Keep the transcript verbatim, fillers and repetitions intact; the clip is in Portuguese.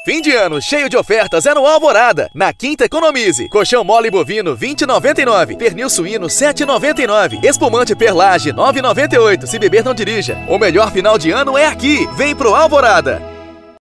Fim de ano cheio de ofertas é no Alvorada. Na quinta, economize. Colchão mole bovino vinte reais e noventa e nove centavos. Pernil suíno sete reais e noventa e nove centavos. Espumante Perlage nove reais e noventa e oito centavos. Se beber, não dirija. O melhor final de ano é aqui. Vem pro Alvorada.